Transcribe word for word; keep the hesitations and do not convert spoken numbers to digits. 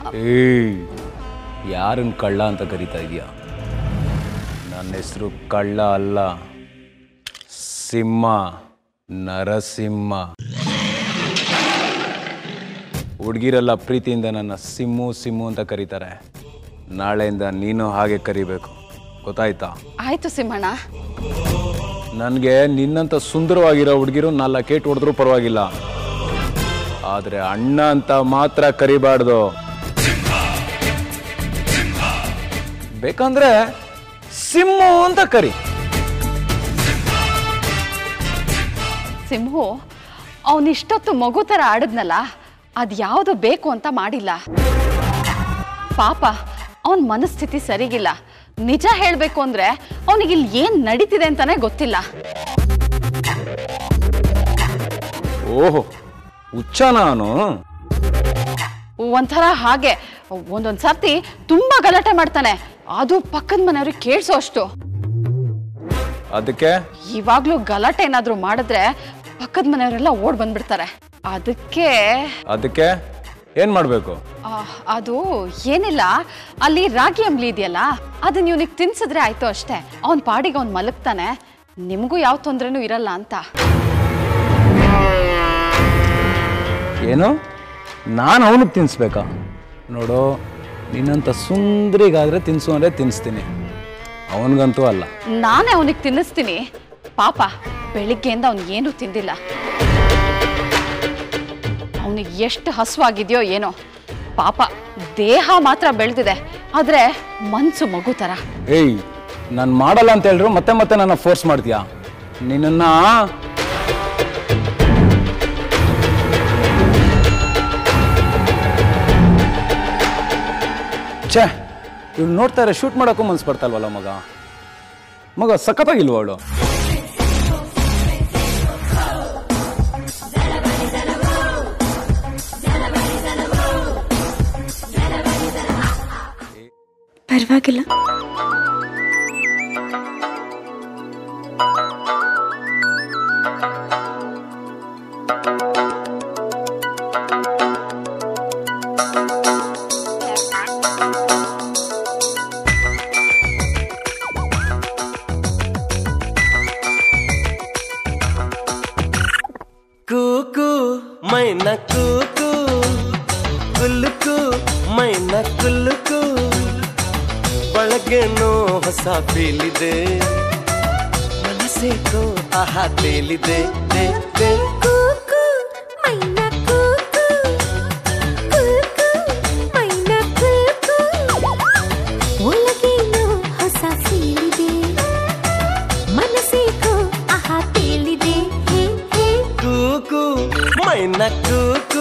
ಏಯ್ ಯಾರನ್ನ ಕಳ್ಳ ಅಂತ ಕರೀತಾ ಇದೀಯಾ? ನನ್ನ ಹೆಸರು ಕಳ್ಳ ಅಲ್ಲ, ಸಿಂಹ, ನರಸಿಂಹ. ಹುಡುಗಿರೆಲ್ಲ ಪ್ರೀತಿಯಿಂದ ನನ್ನ ಸಿಮ್ಮು ಸಿಮ್ಮು ಅಂತ ಕರೀತಾರೆ. ನಾಳೆಯಿಂದ ನೀನು ಹಾಗೆ ಕರಿಬೇಕು, ಗೊತ್ತಾಯ್ತಾ? ಆಯ್ತು ಸಿಂಹಣ್ಣ. ನನಗೆ ನಿನ್ನಂತ ಸುಂದರವಾಗಿರೋ ಹುಡುಗಿರು ನಾಲ್ಕು ಕೇಟ್ ಹೊಡೆದ್ರೂ ಪರವಾಗಿಲ್ಲ, ಆದರೆ ಅಣ್ಣ ಅಂತ ಮಾತ್ರ ಕರಿಬಾರ್ದು. ಬೇಕಂದ್ರೆ ಸಿಮ್ಮು ಅಂತ ಕರಿ. ಸಿಂಹು ಅವನಿಷ್ಟೊತ್ತು ಮಗು ಥರ ಆಡಿದ್ನಲ್ಲ, ಅದು ಯಾವುದು ಬೇಕು ಅಂತ ಮಾಡಿಲ್ಲ. ಪಾಪ ಅವನ ಮನಸ್ಥಿತಿ ಸರಿಗಿಲ್ಲ. ನಿಜ ಹೇಳಬೇಕು ಅಂದ್ರೆ ಅವನಿಗಿಲ್ಲಿ ಏನು ನಡೀತಿದೆ ಅಂತಾನೆ ಗೊತ್ತಿಲ್ಲ. ಓಹೋ, ಹುಚ್ಚ ನಾನು? ಒಂಥರ ಹಾಗೆ ಒಂದೊಂದು ಸರ್ತಿ ತುಂಬಾ ಗಲಾಟೆ ಮಾಡ್ತಾನೆ, ಅದು ಪಕ್ಕದ ಮನೆಯವ್ರಿಗೆ ಕೇಳಿಸೋ ಅಷ್ಟು. ಅದಕ್ಕೆ ಇವಾಗ್ಲೂ ಗಲಾಟೆ ಏನಾದ್ರು ಮಾಡಿದ್ರೆ ಪಕ್ಕದ ಮನೆಯವರೆಲ್ಲ ಓಡ್ ಬಂದ್ಬಿಡ್ತಾರೆ. ಅದಕ್ಕೆ ಅದಕ್ಕೆ ಏನ್ ಮಾಡ್ಬೇಕು? ಅದು ಏನಿಲ್ಲ, ಅಲ್ಲಿ ರಾಗಿ ಅಂಬ್ಲಿ ಇದೆಯಲ್ಲ, ಅದನ್ನ ಇವನಿಗೆ ತಿನ್ಸಿದ್ರೆ ಆಯ್ತು ಅಷ್ಟೇ. ಅವನ್ ಪಾಡಿಗೆ ಅವ್ನ್ ಮಲಗ್ತಾನೆ, ನಿಮಗೂ ಯಾವ ತೊಂದ್ರೆನೂ ಇರಲ್ಲ ಅಂತ. ಏನು, ನಾನು ಅವನಿಗೆ ತಿನ್ಸ್ಬೇಕಾ? ನೋಡು, ನಿನ್ನಂತ ಸುಂದರಿಗಾದ್ರೆ ತಿನ್ಸು ಅಂದ್ರೆ ತಿನ್ನಿಸ್ತೀನಿ, ಅವನಿಗಂತೂ ಅಲ್ಲ. ನಾನೇ ಅವನಿಗೆ ತಿನ್ನಿಸ್ತೀನಿ. ಪಾಪ ಬೆಳಿಗ್ಗೆಯಿಂದ ಅವ್ನು ಏನೂ ತಿಂದಿಲ್ಲ. ಅವನಿಗೆ ಎಷ್ಟು ಹಸುವಾಗಿದೆಯೋ ಏನೋ. ಪಾಪ ದೇಹ ಮಾತ್ರ ಬೆಳೆದಿದೆ, ಆದ್ರೆ ಮನ್ಸು ಮಗು ಥರ. ಏಯ್, ನಾನು ಮಾಡಲ್ಲ ಅಂತ ಹೇಳಿದ್ರು ಮತ್ತೆ ಮತ್ತೆ ನನ್ನ ಫೋರ್ಸ್ ಮಾಡ್ತೀಯಾ? ನಿನ್ನ ಛೇ, ಇವ್ಳು ನೋಡ್ತಾರೆ ಶೂಟ್ ಮಾಡೋಕ್ಕೂ ಮನ್ಸು ಬರ್ತಾಲ್ವಲ್ಲ ಮಗ. ಮಗ ಸಖತ್ತಾಗಿಲ್ವ ಅವಳು? ಪರವಾಗಿಲ್ಲ. ಕೂಕು ಮೈನ ಕೂಕು ಕುಲ್ಲುಕು ಮೈನ ಕುಲ್ಲುಕು, ಒಳಗೇನೋ ಹೊಸ ಫೀಲಿದೆ, ಮನಸ್ಸೇಕೋ ಆಹಾ ತೇಲಿದೆ. ಕೂಕು ಮೈನ ಕೂಕು ಕೂಕು ಮೈನ ಕೂಕು, ಒಳಗೇನೋ ಹೊಸ ಫೀಲಿದೆ, ಮನಸ್ಸೇಕೋ ಆಹಾ ತೇಲಿದೆ. ಕೂಕು ಮೈನ ಕೂಕು